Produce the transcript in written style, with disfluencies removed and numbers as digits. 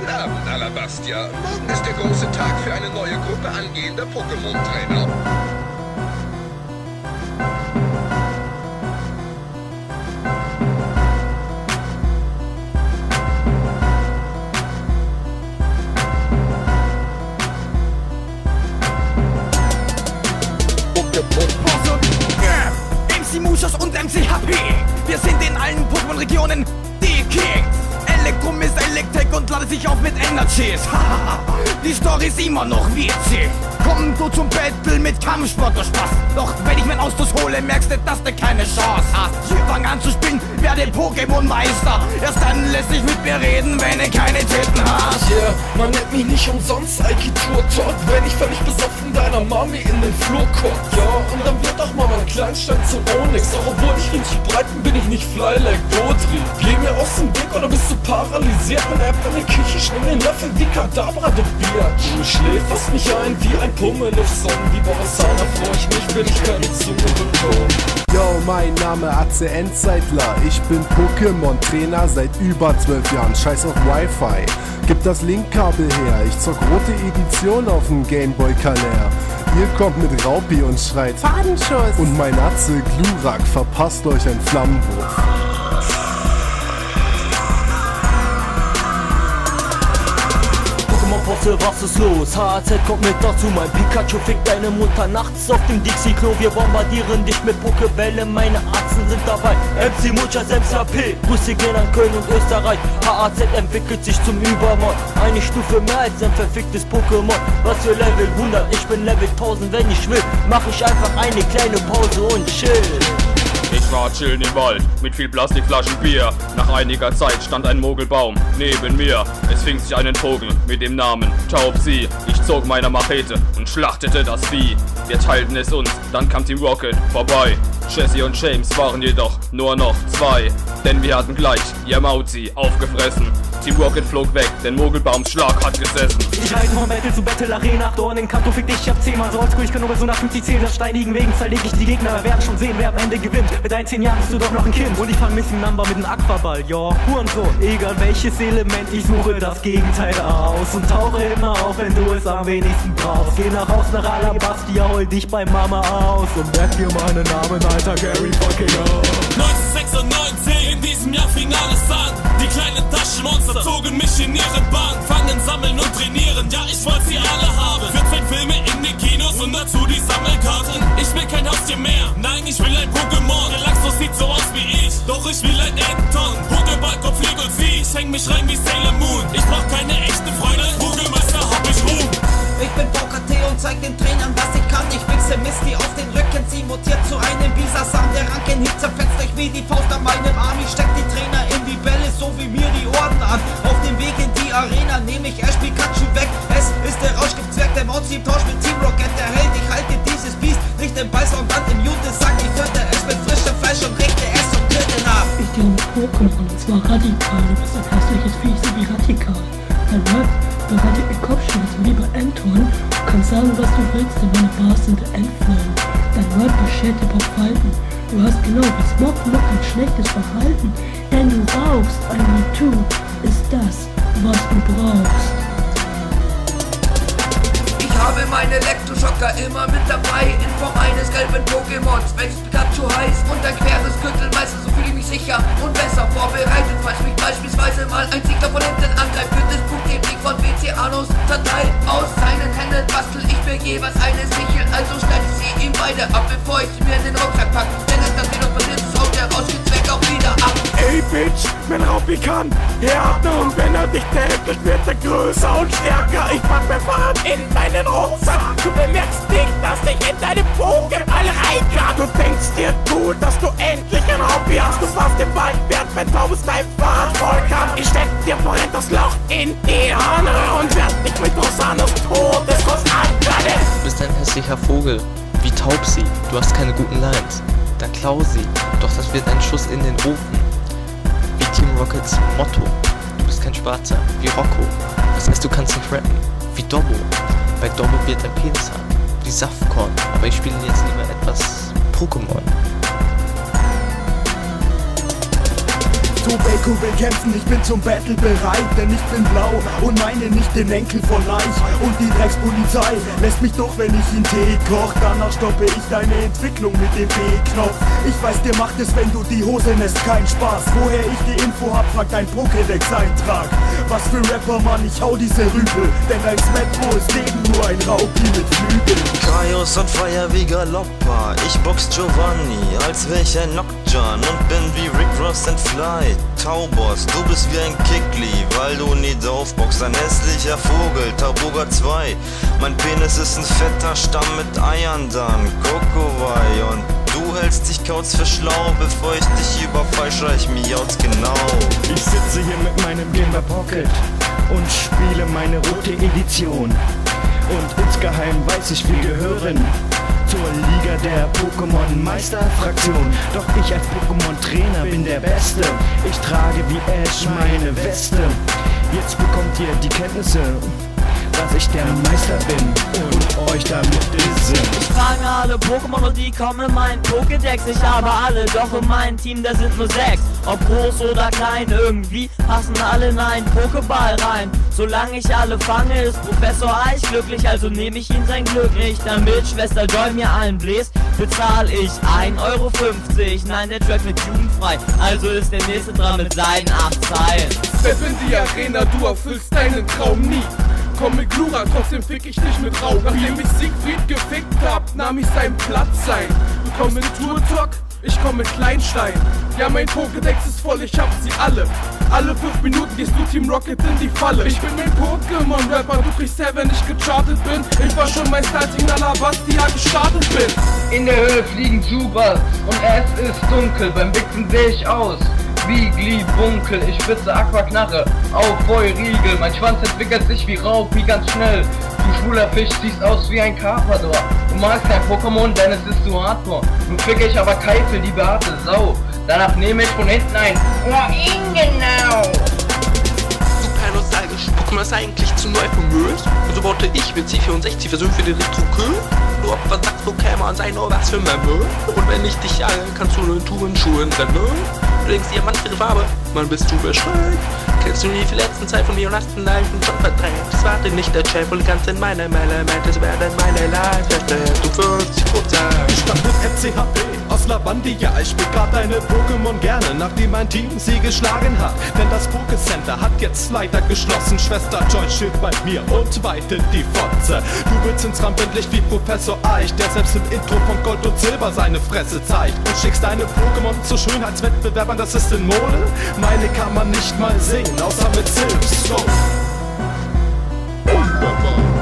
Guten Abend, Alabastia. Morgen ist der große Tag für eine neue Gruppe angehender Pokémon-Trainer. MC Mushos und MC HP. Wir sind in allen Pokémon-Regionen die Kings. Elektrum ist Electek und ladet sich auf mit Energies. Die Story ist immer noch witzig. Komm du zum Battle mit Kampfsport und Spaß. Doch wenn ich mein Ausstoß hole, merkst du, dass du keine Chance hast. Fang an zu spielen, werde Pokémon-Meister. Erst dann lässt sich mit mir reden, wenn du keine Titten hast. Yeah, man nennt mich nicht umsonst Aiki Tour-Talk, wenn ich völlig besoffen deiner Mami in den Flur guck. Ja, und dann wird auch mal mein Kleinstein zum Onyx. Doch obwohl ich richtig breit bin, bin ich nicht fly like Dodri. Geh mir aus dem Weg oder bist du paralysiert? Wenn er in der Küche schwingt den Löffel wie Kadabra, du Bier. Du schläferst mich ein wie ein Pummel auf Sonnen. Wie Borisana freu ich mich, bin ich keine Zunge bekommen. Yo, mein Name AC Endzeitler. Ich bin Pokémon-Trainer seit über 12 Jahren. Scheiß auf Wi-Fi. Gib das Linkkabel her. Ich zock rote Edition auf dem Gameboy Color. Ihr kommt mit Raupi und schreit Fadenschuss. Und mein Atze Glurak verpasst euch einen Flammenwurf. Posse, was ist los? HAZ kommt mit dazu, mein Pikachu fickt deine Mutter nachts auf dem Dixie-Klo. Wir bombardieren dich mit Pokébälle, meine Arzten sind dabei. MC Muchas, MC HP, Grüße gehen an Köln und Österreich. HAZ entwickelt sich zum Übermord, eine Stufe mehr als ein verficktes Pokémon. Was für Level 100, ich bin Level 1000, wenn ich will, mach ich einfach eine kleine Pause und chill. Ich war chillen im Wald mit viel Plastikflaschen Bier. Nach einiger Zeit stand ein Mogelbaum neben mir. Es fing sich einen Vogel mit dem Namen Taubsi. Ich zog meine Machete und schlachtete das Vieh. Wir teilten es uns, dann kam Team Rocket vorbei. Jesse und James waren jedoch nur noch zwei, denn wir hatten gleich ihr Mauzi aufgefressen. Team Rocket flog weg, denn Mogelbaums Schlag hat gesessen. Ich reise von Battle zu Battle Arena, Dornenkanto fick dich, ich hab 10-mal so oldschool, ich kann nur bei so nach 50 Zählen, auf steinigen Wegen zerleg ich die Gegner, werden schon sehen, wer am Ende gewinnt. Mit deinen 10 Jahren bist du doch noch ein Kind. Und ich fang Missing Number mit nem Aquaball, ja, Hurensohn. Egal welches Element, ich suche das Gegenteil aus und tauche immer auf, wenn du es am wenigsten brauchst. Geh nach Haus nach Alabastia, hol dich bei Mama aus und merk dir meinen Namen, alter Gary fucking O. 1996, in diesem Jahr fing alles an. Die kleinen Taschenmonster zogen mich in ihren Bann. Fangen, sammeln und trainieren, ja ich wollte sie alle haben. 14 Filme in den Kinos und dazu die Sammelkarten. Ich will kein Haustier mehr, nein ich will ein Pokémon. Relaxos sieht so aus wie ich, doch ich will ein Enton. Pokéball, Kopf, Flieg und Vieh, ich häng mich rein wie Sailor Moon. Ich brauch keine echte Freunde, Pokémeister hab ich Ruhm. Ich bin VKT und zeig den Trainern, was ich kann. Ich wichse Misty auf den Rücken, sie mutiert zu einem Bisasam. Der Rankenhieb zerfetzt euch wie die Faust an meinem Arm. Ich steck die Trainer in die Bälle, so wie mir die Orden an. Auf dem Weg in die Arena nehm ich Ash Pikachu weg. Es ist der Rauschgiftzwerg, der Mauzi im Tausch mit Team Rocket. Der Held, ich halte dieses Biest nicht im Beißer und Band im Jutesack. Ich töte es mit frischem Fleisch und richte es zum Töten ab. Ich dir ein Pokémon, und zwar radikal. Du bist ein hässliches Viech, so wie radikal. Dein Rap bereitet mir Kopfschmerzen wie bei Anton. Du kannst sagen, was du willst, denn meine Bars sind Endflame. Dein Rap beschert dir auf Falten. Du hast genau wie Smogmog ein schlechtes Verhalten. Denn du rauchst, ein Me-Too ist das, was du brauchst. Ich habe meine Elektroschocker immer mit dabei in Form eines gelben Pokémons, welches Pikachu heißt. Und ein queres Gürtel, meistens so fühle ich mich sicher und besser vorbereitet, falls mich beispielsweise mal ein Ziegler von hinten angreift. Wird das Buchgebling von Vicianus zerteilt. Aus seinen Händen bastel ich mir jeweils eine Sichel, also schneide ich sie ihm beide ab, bevor ich mir in den Rucksack pack. Denn es kann wieder passiert, ist auch der Rauschgiftzwerg auch wieder ab. Ey Bitch, wenn Raupi kann, härter und wenn er dich täglich wird er größer und stärker. Ich pack mein Fahrrad in meinen Rucksack. Du bemerkst nicht, dass ich in deine Pokéball rein kann. Du denkst dir gut, dass du endlich ein Raupi hast. Du fährst den Ball, während mein Taubes dein Fahrrad voll kann. Ich steck dir vorhin das Loch in die Harnröhre und werd dich mit Rosanos Todeskuss ankleiden. Du bist ein hässlicher Vogel, wie Taubsi. Du hast keine guten Lines. Dann klau sie, doch das wird ein Schuss in den Ofen. Wie Team Rockets Motto. Du bist kein Schwarzer, wie Rocco. Das heißt, du kannst nicht rappen, wie Dobbo. Bei Dobbo wird ein Penis haben, wie Saftkorn. Aber ich spiele jetzt lieber etwas Pokémon. Tobacco will kämpfen, ich bin zum Battle bereit, denn ich bin blau und meine nicht den Enkel von Leich. Und die Dreckspolizei lässt mich doch, wenn ich ihn Tee koch. Danach stoppe ich deine Entwicklung mit dem B-Knopf. Ich weiß, dir macht es, wenn du die Hose lässt, keinen Spaß. Woher ich die Info hab, fragt dein Pokédex-Eintrag. Was für Rapper, Mann, ich hau diese Rüpel, denn als Metro ist Leben nur ein Raupi mit Flügeln. Chaos und Feuer wie Galoppa, ich box Giovanni, als wär ich ein Lockjan und bin wie Rick Ross and Fly. Taubos, du bist wie ein Kickli, weil du nie draufboxst, ein hässlicher Vogel, Tauboga 2. Mein Penis ist ein fetter Stamm mit Eiern dann, Kokowai, und du hältst dich kauz für schlau, bevor ich dich überfall, schrei ich miauz genau. Ich sitze hier mit meinem Game Boy Pocket und spiele meine rote Edition. Und insgeheim weiß ich, wir gehören zur Liga der Pokémon-Meisterfraktion. Doch ich als Pokémon-Trainer bin der Beste. Ich trage wie Ash meine Weste. Jetzt bekommt ihr die Kenntnisse, dass ich der Meister bin und euch damit disse. Ich fange alle Pokémon und die kommen in meinen Pokédex. Ich habe alle, doch in meinem Team, da sind nur 6. Ob groß oder klein, irgendwie passen alle in einen Pokéball rein. Solange ich alle fange, ist Professor Eich glücklich, also nehme ich ihn sein Glück nicht. Damit Schwester Joy mir allen bläst, bezahle ich 1,50 Euro. Nein, der Track wird jugendfrei, also ist der nächste dran mit seinen 8 Zeilen. Step in die Arena, du erfüllst deinen Traum nie. Komm mit Glura, trotzdem fick ich dich mit Raub. Nachdem ich Siegfried gefickt hab, nahm ich seinen Platz ein. Du kommst mit Turtok, ich komm mit Kleinstein. Ja, mein Pokédex ist voll, ich hab sie alle. Alle 5 Minuten gehst du Team Rocket in die Falle. Ich bin ein Pokémon-Rapper, du kriegst her, wenn ich gechartet bin. Ich war schon Meister, als ich in Alabastia gestartet bin. In der Höhe fliegen Zubas und es ist dunkel. Beim Wichsen seh ich aus wie Glibunkel. Ich spitze Aquaknarre auf Feurigel. Mein Schwanz entwickelt sich wie Raupi ganz schnell. Du schwuler Fisch siehst aus wie ein Carpador. Du magst kein Pokémon, denn es ist zu hardcore. Nun fick ich aber Keitel, die behaarte Sau. Danach nehme ich von hinten ein genau. Super nostalgisch. Pokémon ist eigentlich zu neu für mich. Und so baute ich mit C64-Version für den Retro-Kö. Du was sagst Pokémon, sei nur was für Memme. Und wenn ich dich jage, kannst du nur in Tourenschuhen rennen. Du denkst dir, Mann, ihre Farbe, Mann, bist du bescheuert. Kennst du die letzten Zeit von mir und hast den alten schon verdrängt. Das warte nicht der Chef und kannst in meine Element, es werden meine Lives verstellt. Du 50%. Ich stand mit FCHP aus Lavandia. Ich spiel grad deine Pokémon gerne, nachdem mein Team sie geschlagen hat. Denn das Pokécenter hat jetzt leider geschlossen. Schwester Joy steht bei mir und weitet die Fotze. Du willst ins Rampenlicht wie Professor Eich, der selbst im Intro von Gold und Silber seine Fresse zeigt. Und schickst deine Pokémon zu Schönheitswettbewerbern, das ist in Mode. Meine kann man nicht mal singen, außer mit Silph Snow.